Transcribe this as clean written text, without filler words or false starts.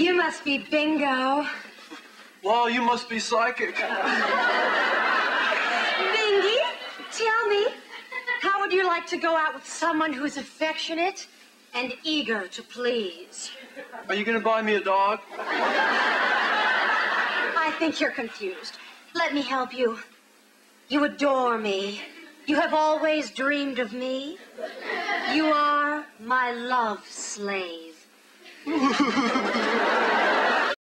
You must be Bingo. Well, you must be psychic. Bingy, tell me, how would you like to go out with someone who's affectionate and eager to please? Are you going to buy me a dog? I think you're confused. Let me help you. You adore me. You have always dreamed of me. You are my love slave.